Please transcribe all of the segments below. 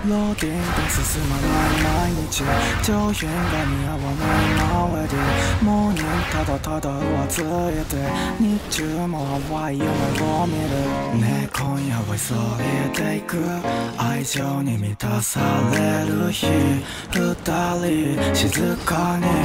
ローティンで進まない毎日上品が似合わないマウェディモーニングただただ浮ついて日中も淡い夢を見るねえ今夜は急いでいく愛情に満たされる日二人静かに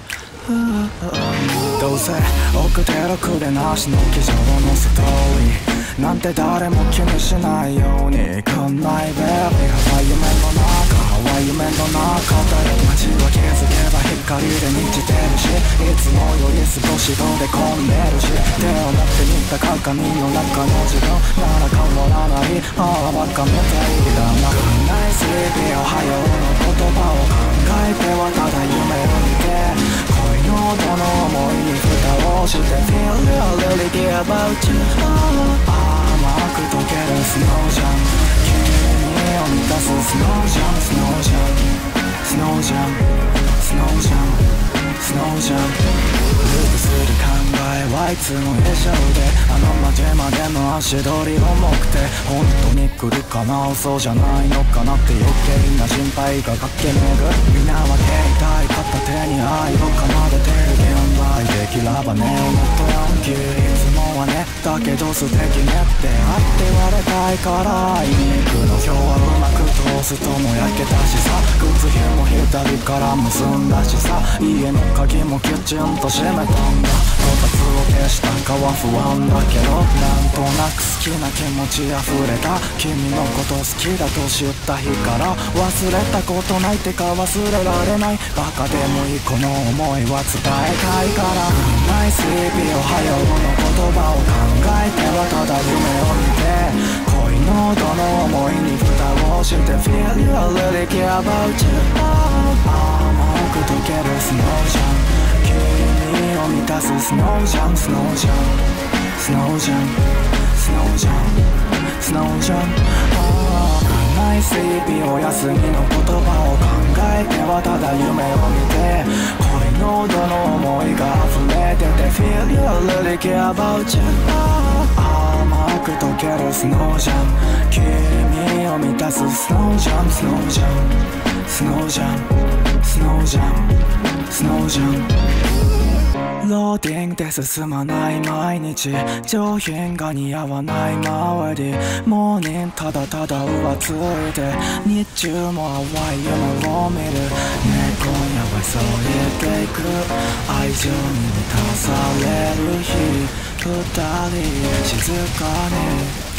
どうせ奥手6でなしの机上のストーリーなんて誰も気にしないようにこんないベビーは夢の中だよ街は気づけば光で満ちてるしいつもより少しどで混んでるし手を持ってみた鏡の中の自分なら変わらないああバカみたいだなナイスリビオハヨの言葉を考えてはただ夢を見て恋のどの想いに蓋をして Feel really care about you 甘く溶けるスノージャン君を満たすスノージャンスノージャンスノージャンスノージャンスノージャンループする考えはいつも以上であの街までの足取り重くて本当に来るかな嘘じゃないのかなって余計な心配が駆け巡る皆は携帯片手に愛を奏でてる現代的ラバネオのトヤンキーいつもはねだけど素敵ねってあって言われたいから会いに行くの今日はうまく通すとも焼けたしさ靴ひも左から結んだしさ家の鍵もきちんと閉めたんだこたつを消したかは不安だけどなんとなく好きな気持ち溢れた君のこと好きだと知った日から忘れたことないってか忘れられないバカでもいいこの思いは伝えたいからナイスリビオハヨの言葉を考えてはただ夢を見て恋のどの想いに蓋をして Feel you really care about you 甘く溶けるスノージャン君を満たすスノージャンスノージャンスノージャンスノージャンスノージャンナイス日々お休みの言葉を考えてはただ夢を見て恋のどの想いが溢れてて Feel you really care about you 甘く溶けるスノージャン君を満たすスノージャンスノージャンスノージャンスノージャンスノージャンローディングで進まない毎日上品が似合わない周りモーニングただただ浮ついて日中も淡い夢を見るねえ今夜は急いでいく愛情に満たされる日二人静かに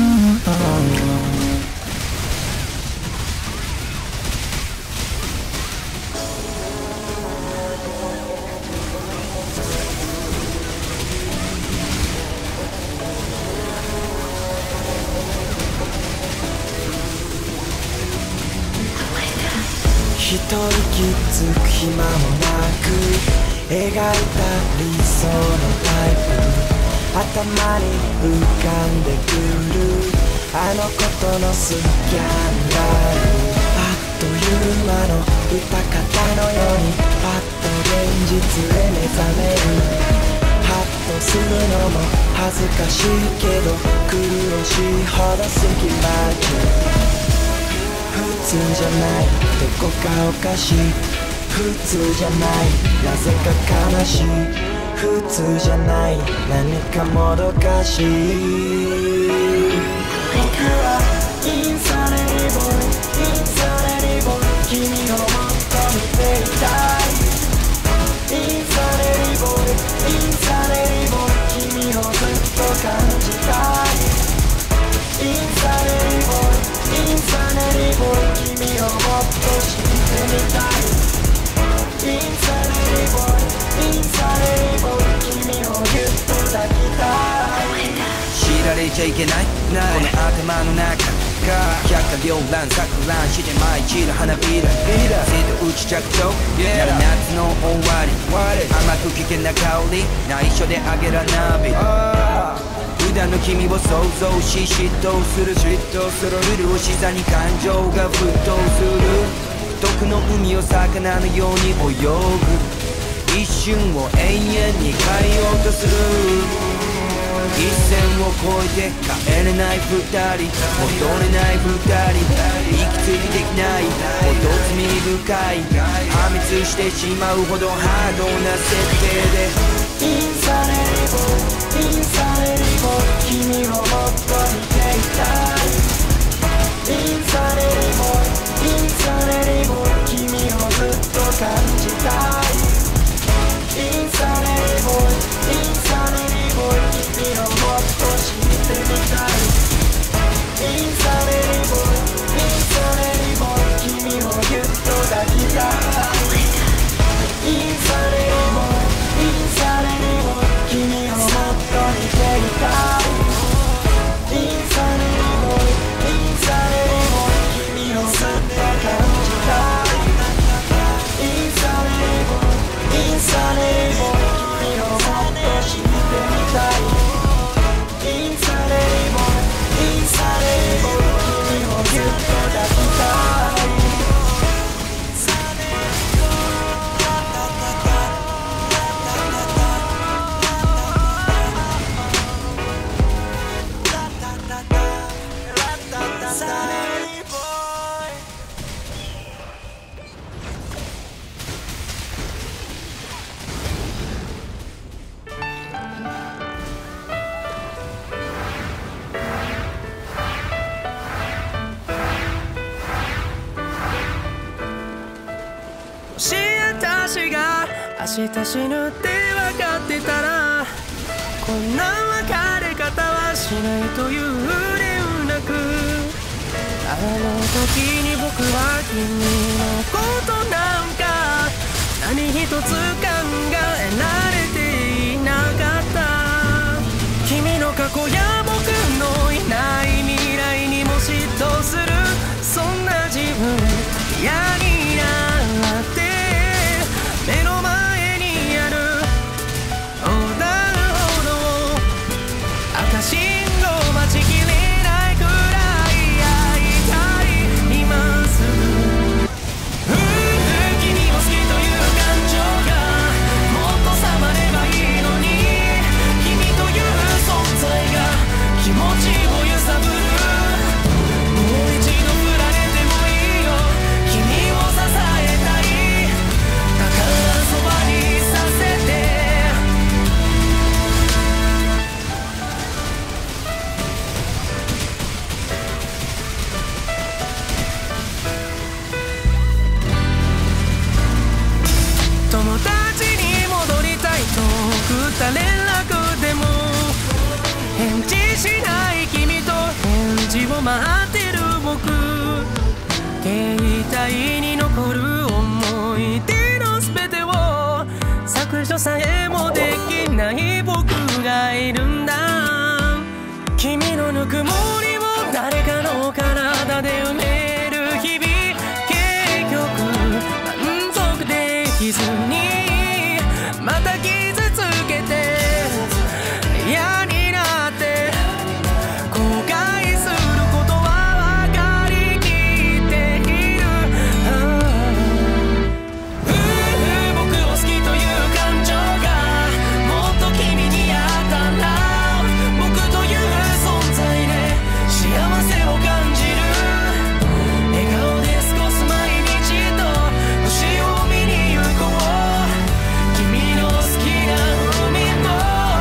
一人気づく暇もなく描いた理想のタイプ頭に浮かんでくるあのことのスキャンダルあっという間の歌方のようにパッと現実へ目覚めるハッとするのも恥ずかしいけど苦しいほど好きマジ普通じゃないどこかおかしい普通じゃないなぜか悲しい普通じゃない何かもどかしい僕はインサネリボーイインサネリボーイ君をもっと見ていたいインサネリボーイインサネリボーイ君をずっと感じたいインサネリボーイインサネリボーイ君をもっと知ってみたいインサネリボーイインサネリボーイ君をぎゅっと抱きたい知られちゃいけないこの頭の中が百花繚乱錯乱して舞い散る花びら瀬戸内着想なら夏の終わり甘く危険な香り内緒であげらなび普段の君を想像し嫉妬する潤しさに感情が沸騰する毒の海を魚のように泳ぐ一瞬を永遠に変えようとする一線を越えて帰れない二人、戻れない二人、息継ぎできないほど罪深い、破滅してしまうほどハードな設定でインサネリボーイ、インサネリボー君をもっと見ていたい。インサネリボーイ、インサネリボー君をずっと感じたい。インサネリボーイ、インサネリボー君をもっと知ってみたい。インサネリボーイ、インサネリボー君をぎゅっと抱きたい。インサネリボーイ、インサネリボー君をもっと見ていたい。インサネリボーイ、インサネリボー君をずっと感じたい。インサネリボーイ、インサネリボー君をもっと知ってみたい。インサネリボーイ、インサネリボー君をぎゅっと抱きたい。 私が明日死ぬって分かってたらこんな別れ方はしないという連絡。あの時に僕は君のことなんか何一つ考えられていなかった。君の過去や僕のいない未来にも嫉妬する、そんな自分嫌になって目の前にある横断歩道赤信号待ちきれないくらい会いたい今すぐ。君を好きという感情がもっと冷まればいいのに、君という存在が気持ちを揺さぶる。もう一度振られてもいいよ、君を支えたい、だからそばにいさせて。友達に戻りたいと送った連絡でも返事しない君と返事を待ってる僕、携帯に残る思い出の全てを削除さえもできない僕がいるんだ。君のぬくもりを誰かの体で埋める日々、結局満足できずにまた傷つけて嫌になって後悔することは分かりきっている。僕を好きという感情がもっと君にあったら僕という存在で幸せを感じる。笑顔で過ごす毎日と星を見に行こう、君の好きな海も。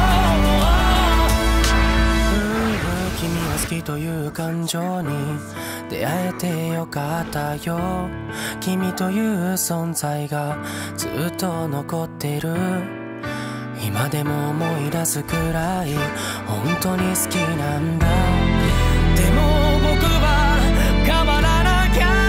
君を好きという感情に出会えてよかったよ。君という存在がずっと残ってる。今でも思い出すくらい本当に好きなんだ。でも僕は変わらなきゃ。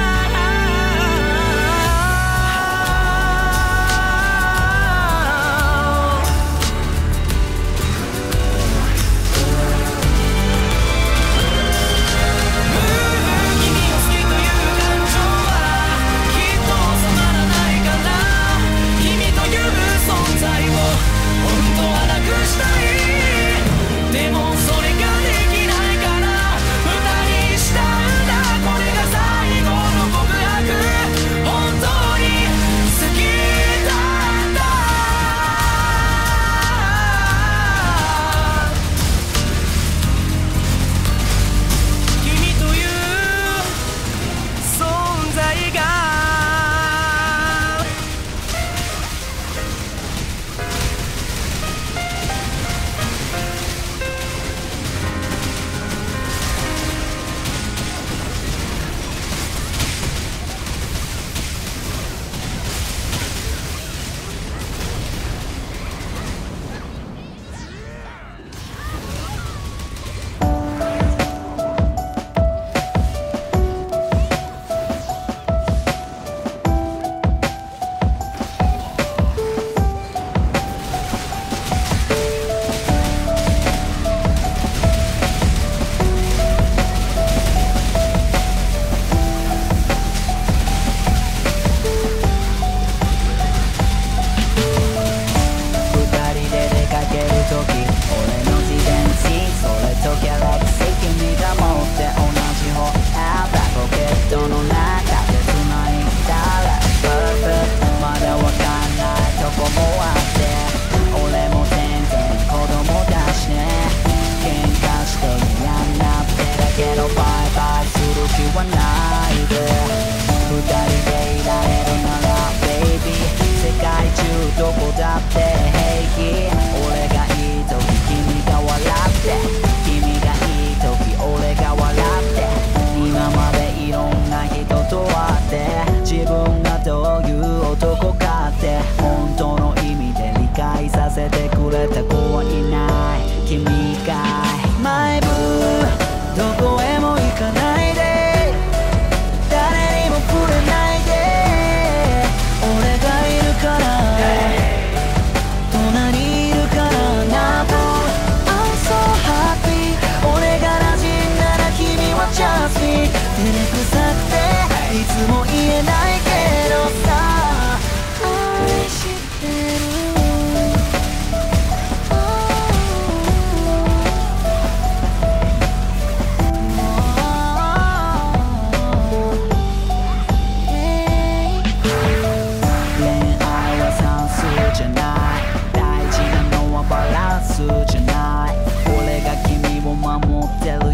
でもそれができないか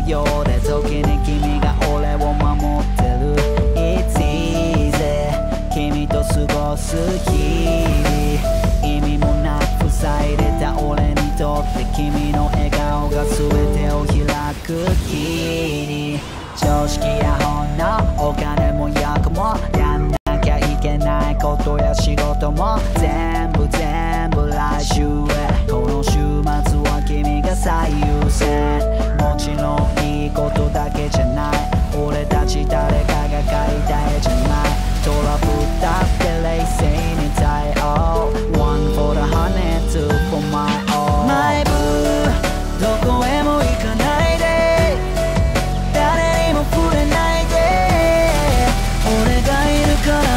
ようで時に君が俺を守ってる It's easy 君と過ごす日々意味もなく塞いでた俺にとって君の笑顔が全てを開くキーに常識や本能お金も役もやんなきゃいけないことや仕事も全部来週へこの週末は君が最優先もちろんいいことだけじゃない俺たち誰かが描いた絵じゃないトラブったって冷静に対応 One for the honey, two for my own マイブーどこへも行かないで誰にも触れないで俺がいるから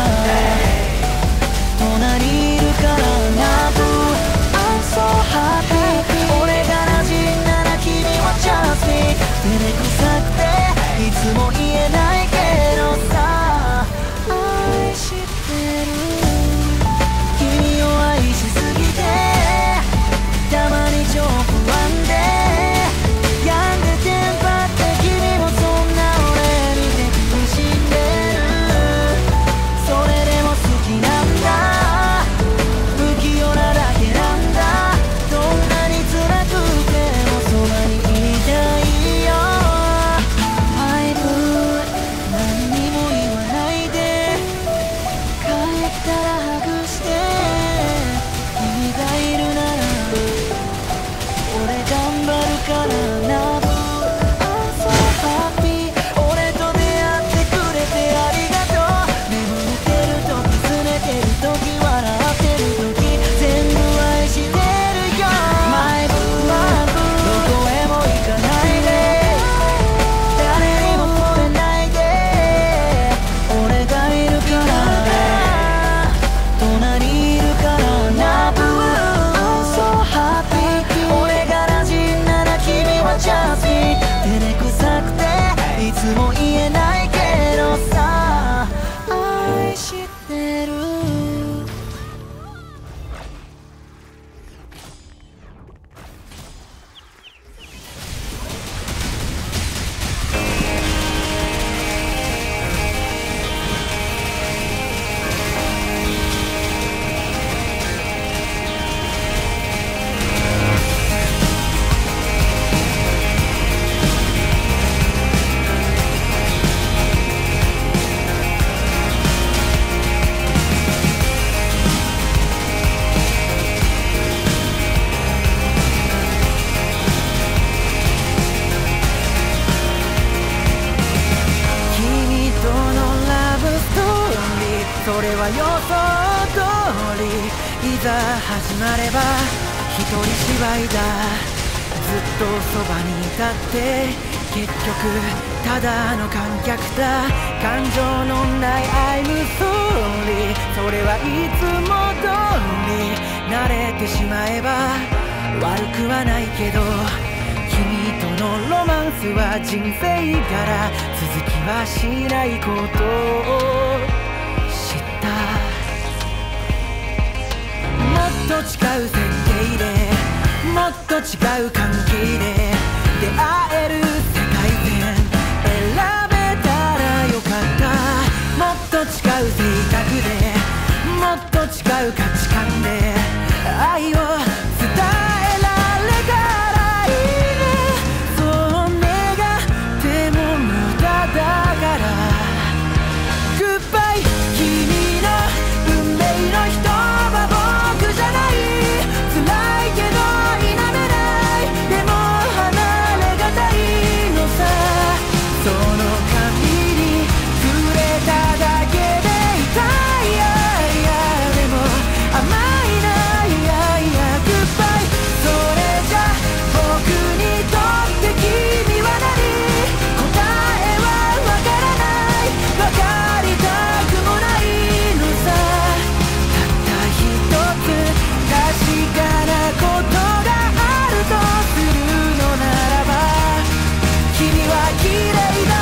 隣にいるからなブー I'm so happy 俺が馴染んだら君は just me 照れくさくていつも言えないけどさ愛してる君を愛しすぎてたまに超不安で病んでテンパって君もそんな俺にて苦しんでるそれでも好きなんだ不器用なだけなんだどんなに辛くてもそばにいたいよ My boo 何にも言わないで帰ったらハグして君がいるなら俺頑張るからな Boo I'm so happy 俺と出会ってくれてありがとう眠ってる時拗ねてる時笑ってる時全部愛してるよ My Boo どこへも行かないで誰にも触れないで俺がいるから隣にいるからな Boo I'm so happy 俺が馴染んだら君は just me 照れくさくていつも言えないけどさ愛してる君とのラブストーリーそれは予想通りいざ始まれば一人芝居だずっとそばにいたって結局ただの観客だ感情のない I'm sorry それはいつも通り慣れてしまえば悪くはないけど君とのロマンスは人生から続きはしないことを知ったもっと違う設定でもっと違う関係で出会える世界線選べたらよかったもっと違う性格でもっと違う価値観で愛を伝えられたらいいねそう願っても無駄だからグッバイ君の運命の人は僕じゃない辛いけど否めないでも離れがたいのさその髪に触れただけで痛いでも甘いないグッバイそれじゃ僕にとって君は何答えはわからないわかりたくもないのさたった一つ確かなことがあるとするのならば君は綺麗だ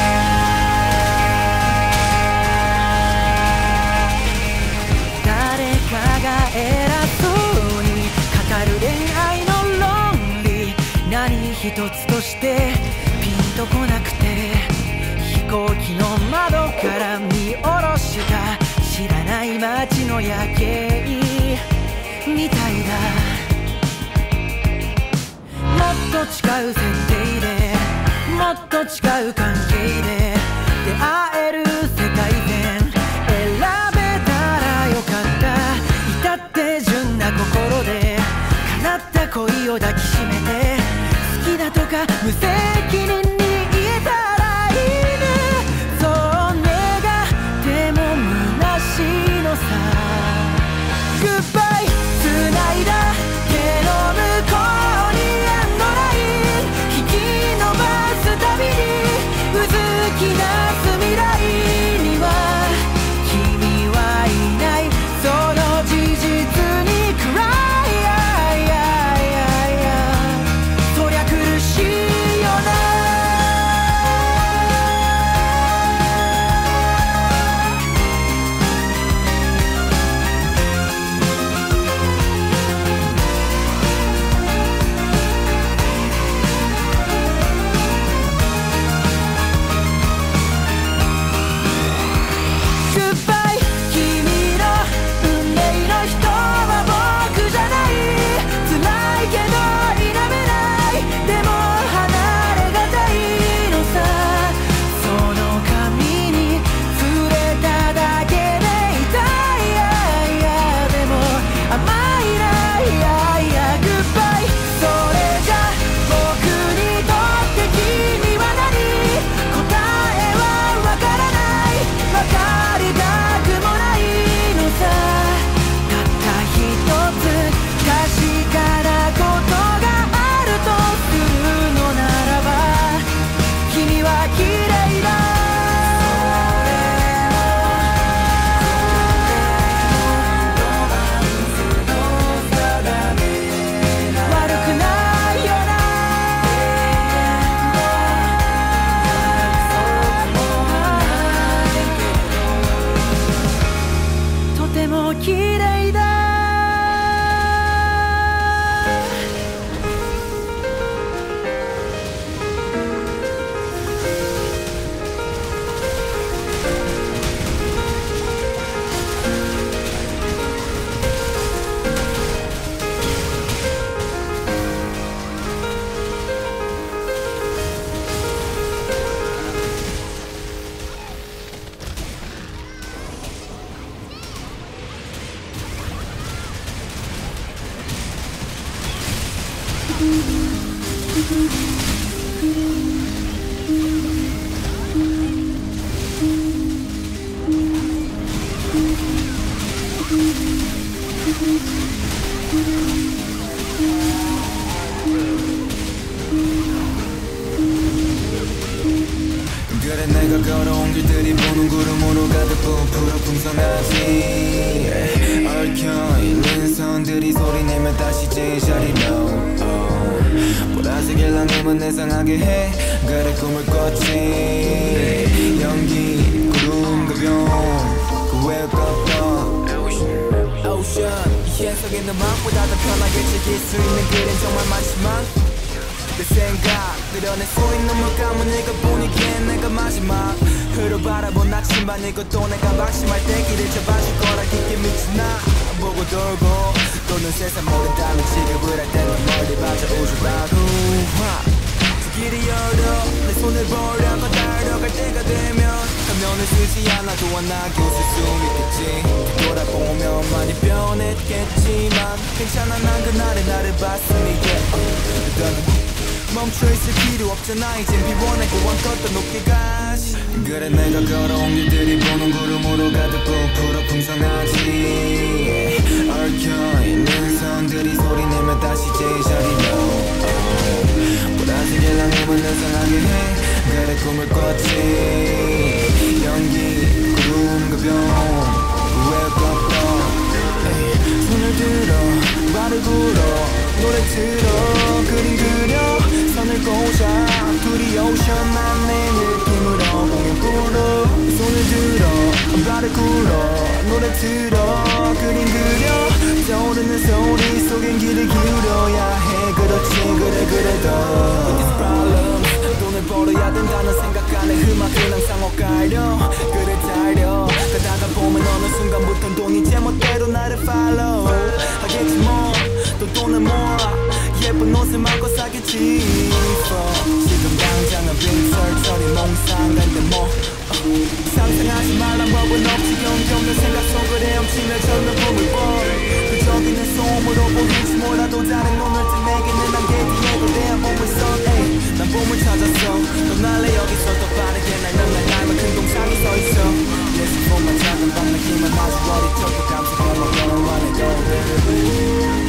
誰かが偉そうに語る恋愛の論理何一つとしてピと来なくて飛行機の窓から見下ろした知らない街の夜景みたいだ。もっと誓う設定でもっと誓う関係で出会える世界線選べたらよかった。至って純な心で叶った恋を抱きしめて好きだとか無責任に言えたらいいね。そう願っても虚しいのさ。グッバイ繋いだ手の向こうにエンドライン引き伸ばすたびにうずき出す未来には君はいない。その事実に暗いそりゃ苦しいよな。グッバイ君の運命の人は僕じゃない。辛いけど否めない。でも離れがたいのさ。その髪に触れただけで痛い。でも甘いな。グッバイそれじゃ僕にとって君は何。答えはわからない。わかりたくもないのさ。たった一つ確かなことがあるとするのならば君は綺麗だ。悪くないよな。とても綺麗だ。 그래 내가 걸어온 길들이 보는 구름으로 가득 부풀어 풍성하지. 얽혀있는 선들이 소리내며 다시 제자리로 보라색의 랑음은 내상하게 해. 그래 꿈을 꿨지. 연기 구름과 병 그 외의 것도 Ocean 이 해석에 너만보다 더 편하게 즐길 수 있는 글은 정말 많지만 내 생각 그려낸 소리 눈물 감은 읽어보니기엔 내가 마지막 흐려 바라본 아침반 이것도 내가 방심할 때 길을 잡아줄 거라 깊게 믿지 나. 보고 돌고 또는 세상 모른다면 지급을 할 땐 멀리 봐줘 우주바로 그 길이 열려 내 손을 벌려고 달려갈 때가 되면 가면을 쓰지 않아도 환하게 웃을 수 있겠지. 돌아보면 많이 변했겠지만 괜찮아 난 그날의 나를 봤으니 너는 멈춰 있을 필요 없잖아. 이젠 비워내고 한껏 더 높게 가지. 그래 내가 걸어온 길들이 보는 구름으로 가득 부풀어 풍성하지. 얽혀있는 선들이 소리내며 다시 제자리로 보라색의 랑음은 내상하게 해. 그래 꿈을 꿨지. 연기 구름과 병 그 외의 것도 손을 들어 말을 걸어 노래 틀어 그림 그려 선을 꽂아 둘이 오션 난 내 느낌으로 공연 불러. 손을 들어 발을 굴러 노래 틀어 그림 그려 떠오르는 소리 속엔 귀를 기울여야 해. 그렇지 그래 그래도 With this problem 돈을 시간을 벌어야 된다는 생각 안에 음악은 항상 엇갈려 그래 달려 가다가 보면 어느 순간부턴 돈이 제멋대로 나를 follow 하겠지 뭐 또 돈을 모아 예쁜 옷을 마음껏 사겠지 지금 당장은 빈설설이 몽상인데 뭐 상상하지 말란 법은 없지 용기 없는 생각 속을 헤엄치며 저는 꿈을 꿔 그저기는 소음으로 보일지 몰라도 다른 눈을 뜬 내게는 안개 뒤에 거대한 보물선 난 봄을 찾았어 넌 날래 여기서 더 빠르게 날 닮은 큰 동상이 서있어 내 스폰만 작은 방 느낌은 아주 어릴 적도 감수하며 너를 원해도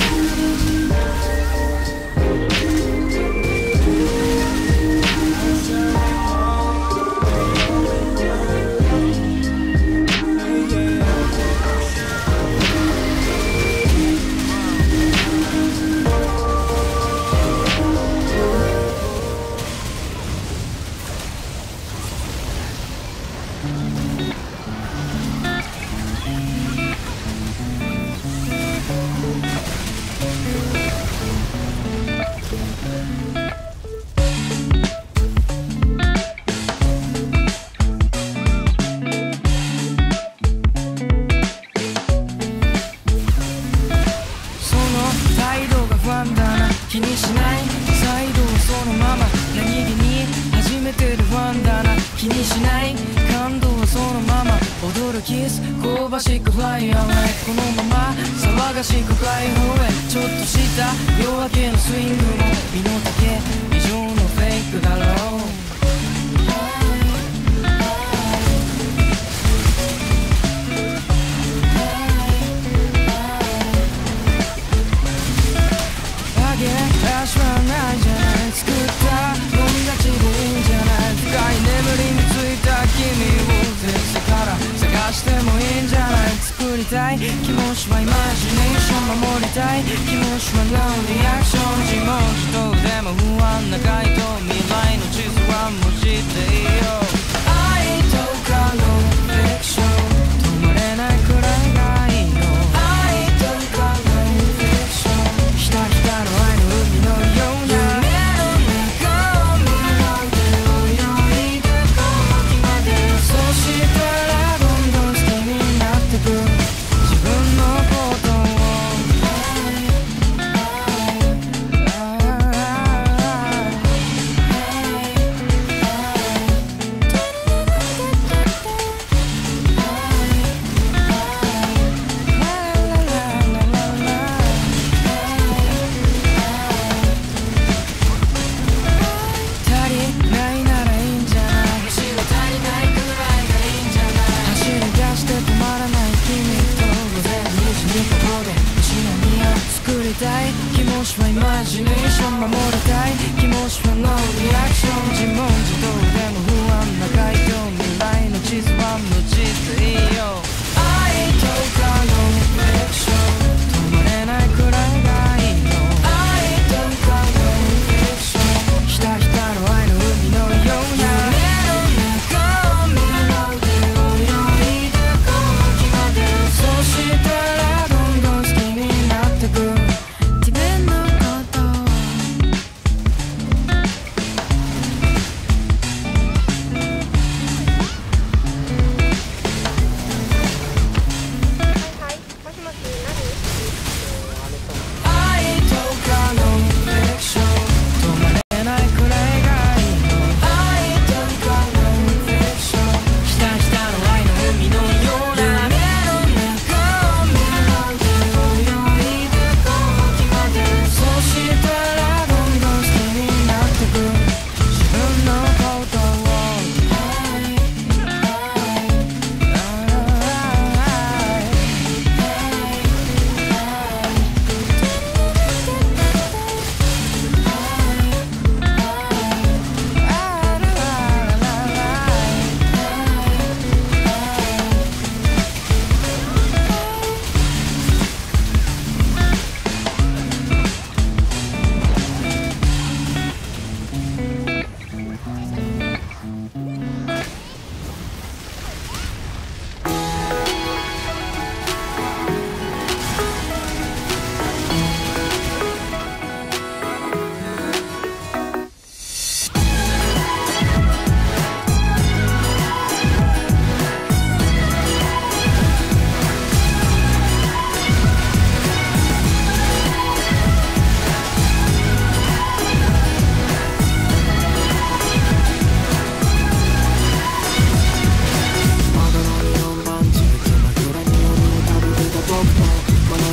気にしない態度はそのまま何気に初めてでファンだな気にしない感動はそのまま踊るキス香ばしくフライアウェイこのまま騒がしく解放へちょっとした夜明けのスイングも身の丈以上のフェイクだろう足はないじゃない作った飲みがちでいいんじゃない深い眠りについた君を全世から探してもいいんじゃない作りたい気持ちはイマジネーション守りたい気持ちは No リアクション自問自答でも不安な回答未来の地図は文字でいいよ愛とかのフィクション止まれないくらいがいいの愛とかのフィクションひたひたの愛の海のような夢の中を見ないで泳いでこの日までそしたらどんどん好きになってく自分のことを気持ちはイマジネーション守りたい気持ちは No リアクション自問自答でも不安な回答未来の地図は無地でいいよ愛とかのフィクション止まれないくらいがいいの愛とかのフィクションひたひたの愛の海のような夢の中を見ないで泳いでこの日までそしたらどんどん好きになってく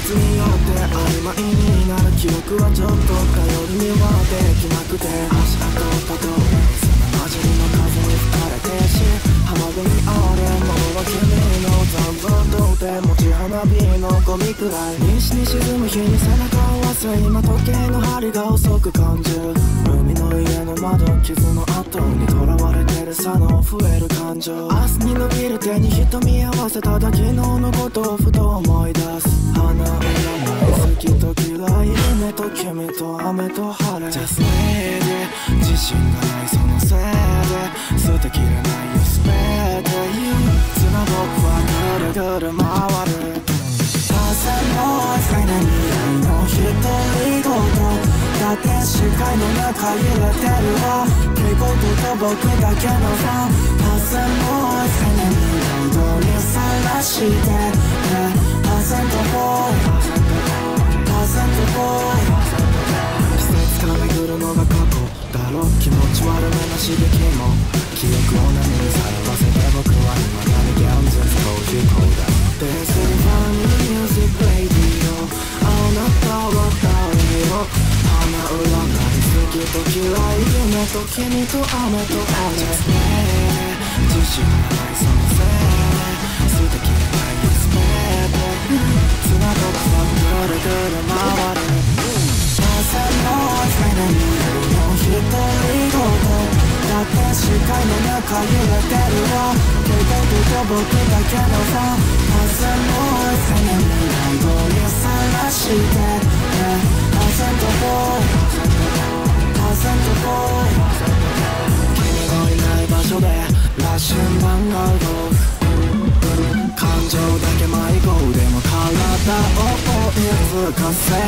によって曖昧になる記憶はちょっと頼りにはできなくて、足跡をたどる幼馴染の風に吹かれてし、浜辺にあれものは君の残像で持ち花火のゴミくらい、西に沈む日に背中を合わせ、今時計の針が遅く感じる。海の家の窓傷の後にとらわれてる差の増える感情、明日に伸びる手に瞳合わせ、ただ昨日のことをふと思い出す。花占い好きと嫌い、夢と君と雨と晴れ、 Just need it 自信がないそのせいで捨てきれないよ全て、憂鬱な僕はぐるぐる回る。風も浅いな未来の独り言だって視界の中揺れてるわ、稽古と僕だけのファン。風も浅いな未来通りさらして、パーセントボーイパーセントボーイ、季節が巡るのが過去だろ、気持ち悪めな刺激も記憶を波にさらわせて、僕は未だに現実というコーダー This is funny music radio あなたは誰よ、花占い好きと嫌い、夢と君と雨と晴れ、自信がないそのせい捨てきれないよ全て、つな僕はぐるぐる回る。朝の朝の未来の独り言だって視界の中揺れてるわ、稽古と僕だけのファン。朝の朝の未来通りさらして、パーセントボーイパーセントボーイ、君のいない場所で羅針盤が動く、感情だけ迷子でも体を追いつかせ、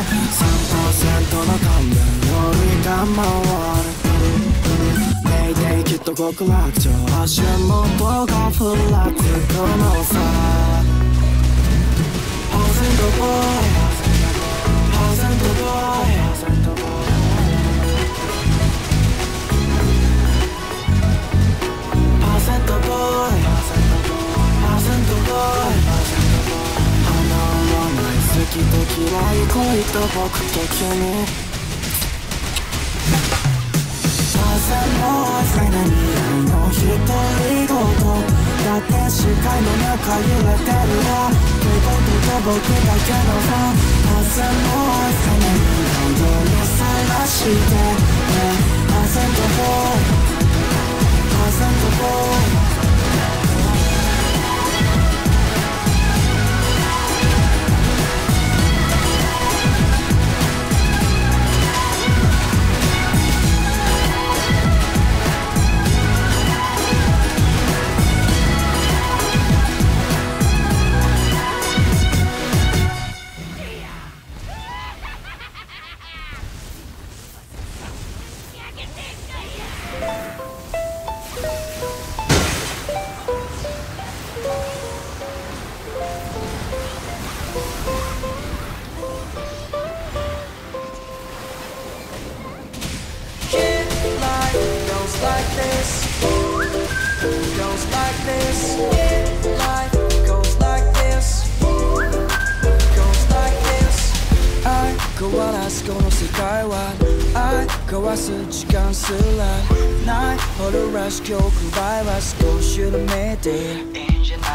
3% の勘弁よりが回る。デイデイきっと極楽町、足元がふらつくのさ。パーセントボーイパーセントボーイパーセントボーイパーセントボーイ、花占い好きと嫌い、恋と僕と君、朝の浅いな未来の独り言だって視界の中揺れてるわ、稽古と僕だけのファン。朝の浅いな未来通りさらして、パーセントボーイパーセントボーイ、 この世界は愛交わす時間すらない、ほどらしく欲張りは少しでめていいんじゃない。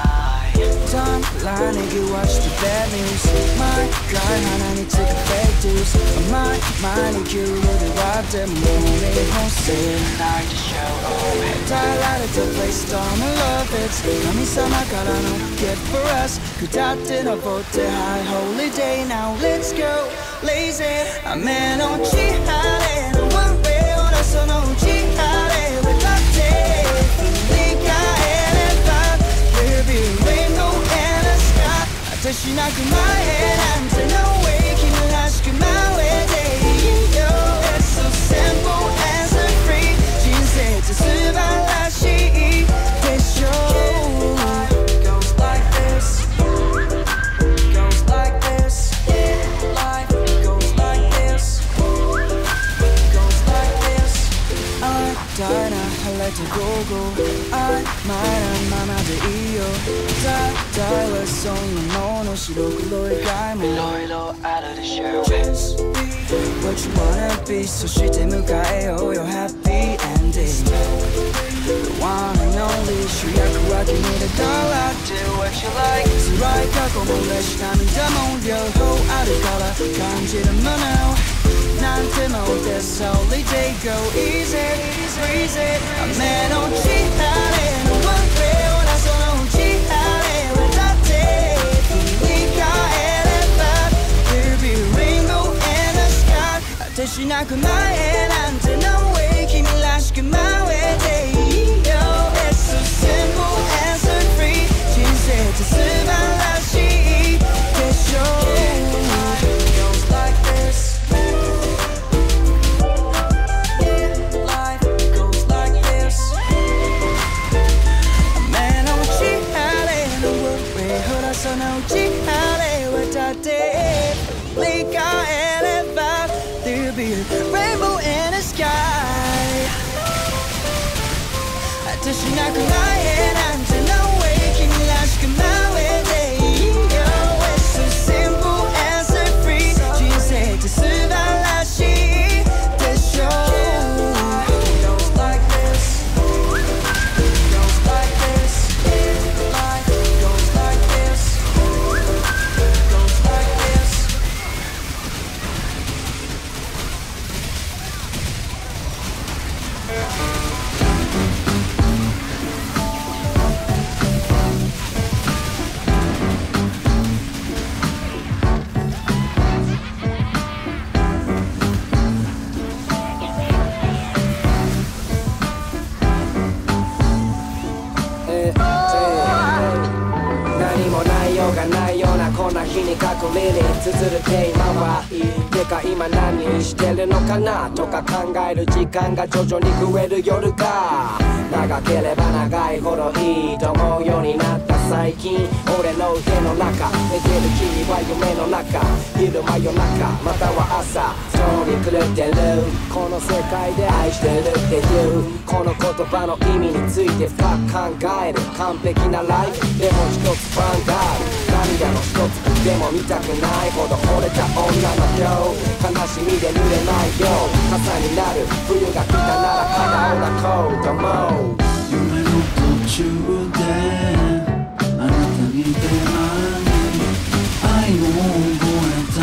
タイムラインにぎわして bad news、 毎回鼻につく fake news、 甘い前に急にで割っても日本製ないでしょう。与えられた place storm and love it's 神様からの gift for us、 下って登って high holy day now let's go lazy、 雨のち晴れの one way 俺そのうち晴れ渡って振り返れば There be rainbow and a sky、 果てしなく前へなんて No way 君らしく前へでいいよ It's so simple as a free、 人生って素晴らしいでしょう。大な晴れて午後曖昧なままでいいよ、大体はそんなもの白黒以外もいろいろあるでしょう Just be what you wanna be そして迎えようよ Happy Ending The one and only 主役は君だから Do what you like 辛い過去も嬉し涙も両方あるから感じるものなんても That's only they go easy breezy 雨のち晴れのワンクレオなそのうち晴れ渡って振り返れば There'll be a rainbow in the sky 果てしなく前へなんて No way 君らしく舞えていいよ It's so simple and so free 人生って素晴らしいでしょう Goes like this そのうち晴れ渡って振り返れば There'll be a rainbow in the sky 果てしなく前へなんて No way 君らしく舞えていいよ It's so simple and so free 人生って素晴らしいでしょう Goes like this Goes like this Life goes like this Goes like this 何もないようがないようなこんな日に過去リリー綴るテーマはいいてか今何してるのかなとか考える時間が徐々に増える夜が長ければ長いほどいいと思うようになった最近俺の腕の中寝てる君は夢の中昼間夜中または朝通り狂ってるこの世界で愛してるっていうこの言葉の意味について深く考える完璧なライフでも一つ不安がある涙の一つでも見たくないほど惚れた女の今日悲しみで濡れないよう傘になる冬が来たなら肩を抱こうと思う夢の途中であなたに出会い愛を覚えた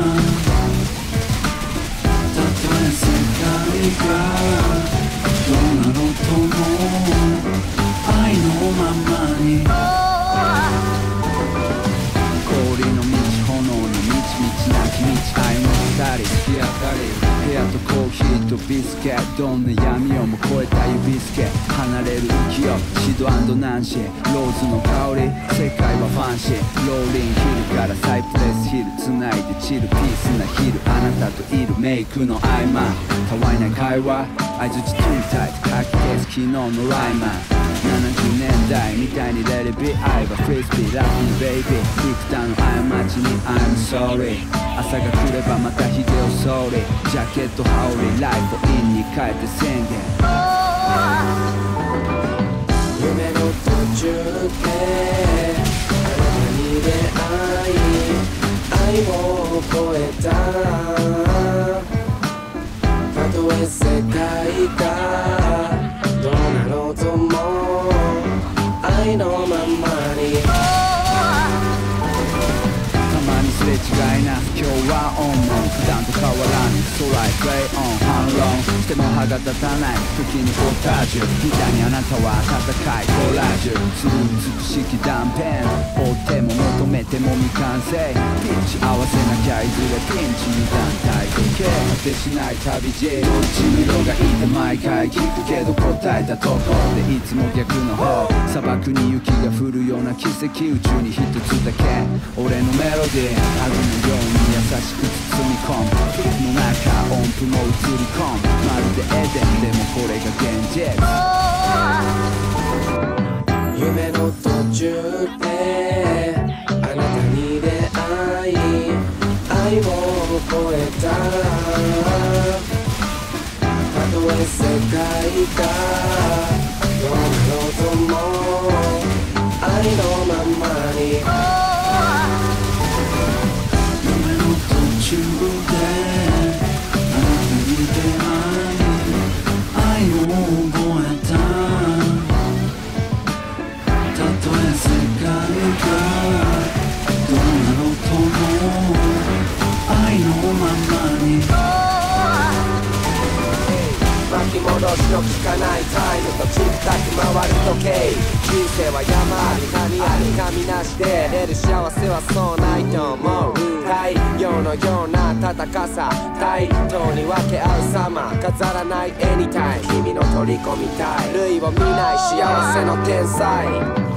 たとえ世界がどうなろうとも愛のままに氷の道炎の道道なき道愛の光突き当たり部屋とコーヒーとビスケどんな闇をも超えた指つけ離れる浮世シド&ナンシーローズの香り世界はファンシーローリンヒルからサイプレスヒル繋いでチルピースなヒルあなたといるメイクの合間たわいない会話相づちトゥータイト書き消す昨日のライマン70年代みたいに Let it be 愛はフリスピーラッキーベイビー幾多の過ちに I'm sorry 朝が来ればまた秀を総理ジャケット羽織りライフをインに変えて宣言夢の途中であなたに出会い愛を超えたたとえ世界がどうなろうとも愛のままにたまにすれ違いな今日はオンモン普段と変わらぬ空へプレイオン反論しても歯が立たない時にオタージュみたいにあなたは戦いコラージュする美しき断片追っても求めても未完成ピッチ合わせなきゃいずれピンチに団体時計果てしない旅路どっちの色がいいって毎回聞くけど答えたところでいつも逆の方砂漠に雪が降るような奇跡宇宙に一つだけ俺のメロディー春のように優しく包み込むビートの中音符も映り込むまるでエデンでもこれが現実夢の途中であなたに出会い愛を超えたたとえ世界がどうなろうとも愛のままにの効かないタイムとチッタク回る時計。人生は山あり谷あり神なしで得る幸せはそうないと思う。太陽のような温かさ対等に分け合う様飾らないエニタイム君の虜みたい類を見ない幸せの天才。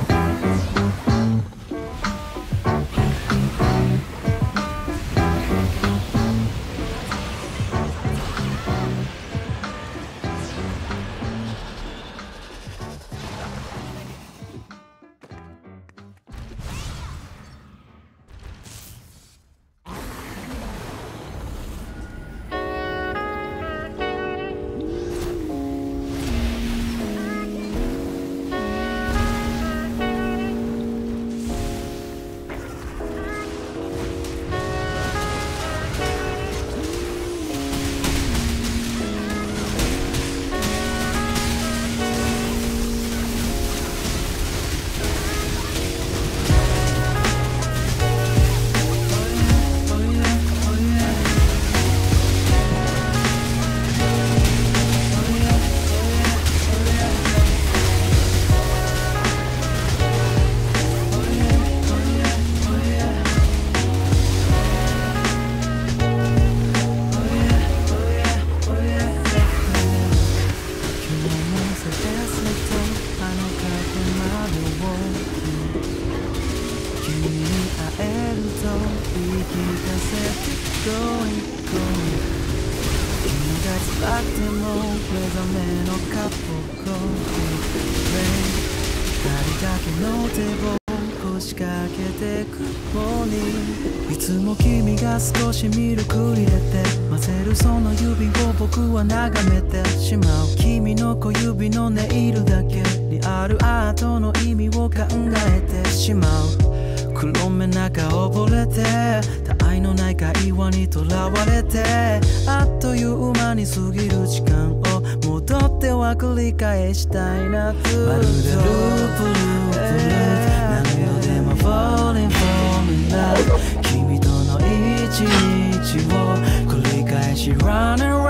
いつも君が少しミルク入れて混ぜるその指を僕は眺めてしまう。君の小指のネイルだけにあるアートの意味を考えてしまう。黒目中溺れて他愛のない会話にとらわれてあっという間に過ぎる時間を戻っては繰り返したいなと。まるでループループ何度でも Falling Falling Love 君との一日を繰り返し Run around